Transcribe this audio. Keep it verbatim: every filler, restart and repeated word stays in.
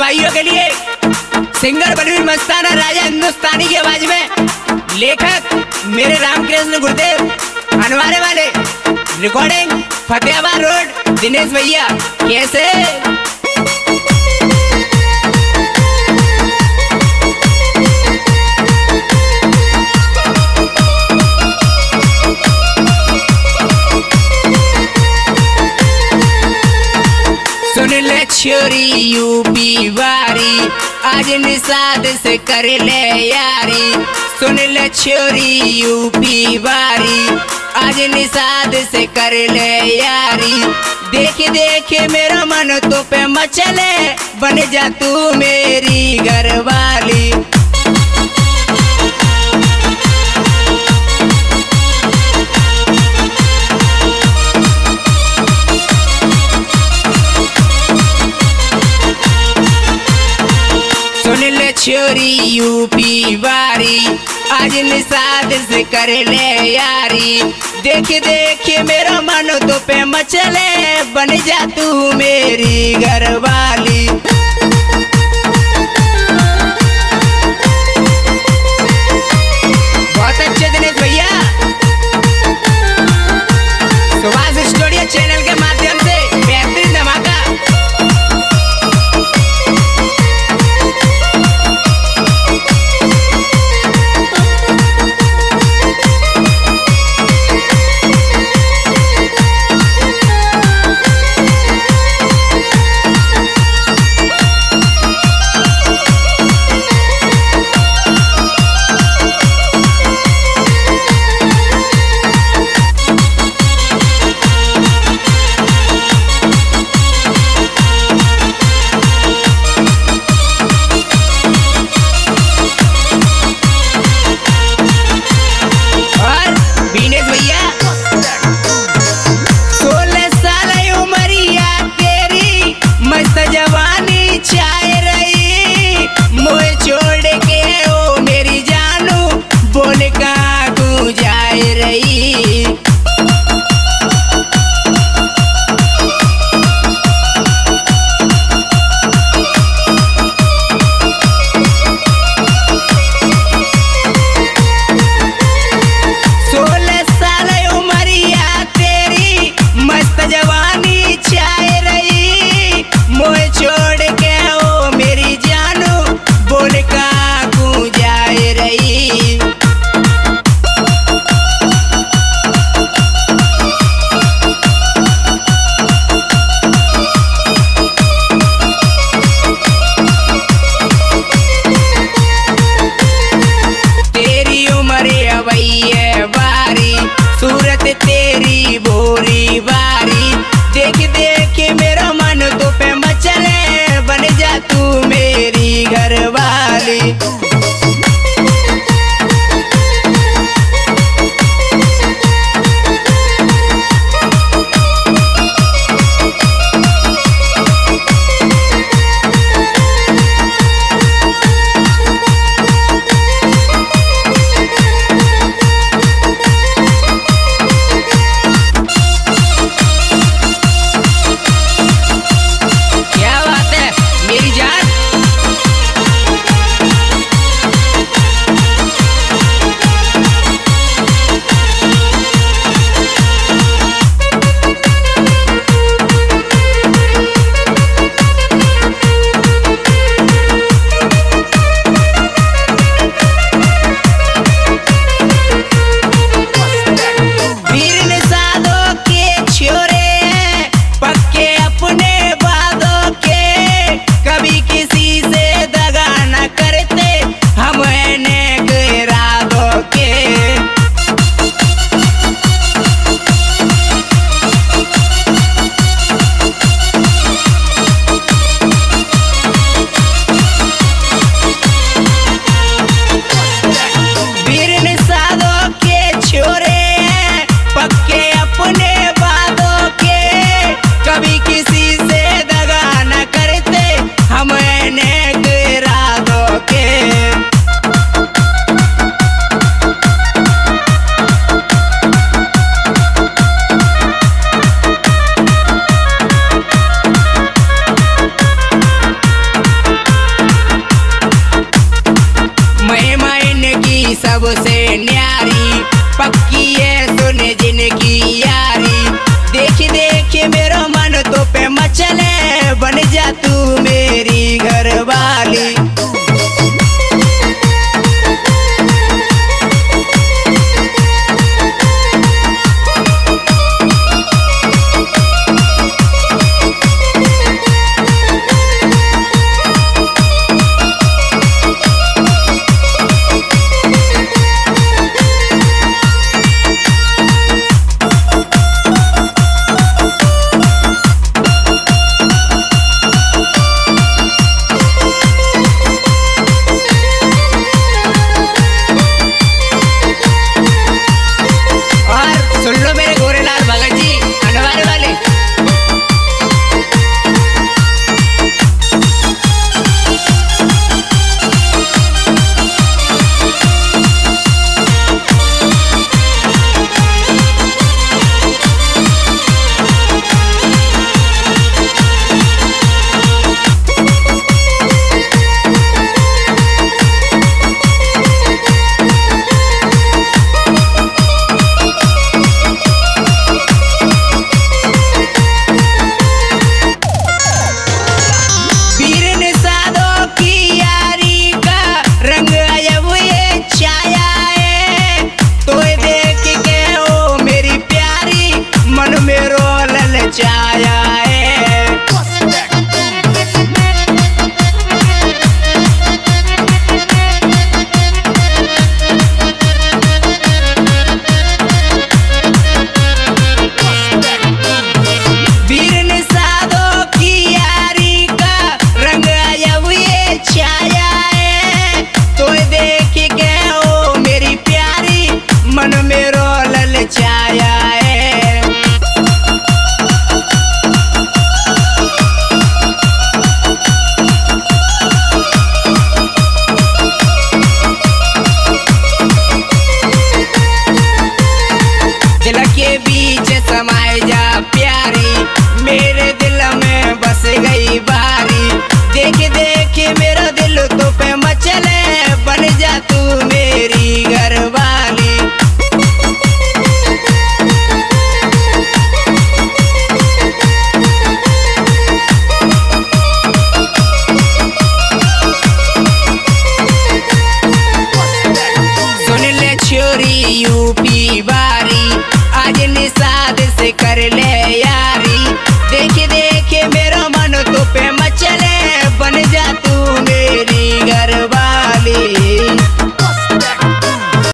भाइयों के लिए सिंगर बलवीर मस्ताना राजा हिंदुस्तानी की आवाज में लेखक मेरे रामकृष्ण गुरुदेव अनवारे वाले, रिकॉर्डिंग फतेहाबाद रोड दिनेश भैया। कैसे सुन ले छोरी यूपी वारी, आज निषाद से कर ले यारी। सुन ले छोरी यूपी वारी, आज निषाद से कर ले यारी। देख देख मेरा मन तो पे मचले, बन जा तू मेरी घरवाली। सुन ले छोरी यूपी वारी, आज निषाद से कर ले यारी। देख देख मेरा मन तो पे मचले, बन जा तू मेरी घरवाली। बहुत अच्छे दिनेश भैया, सुभाष स्टूडियो चैनल के माध्यम से बेहतरीन धमाका। छोड़ के ओ मेरी जानू, बोल कहाँ तू जाए रही।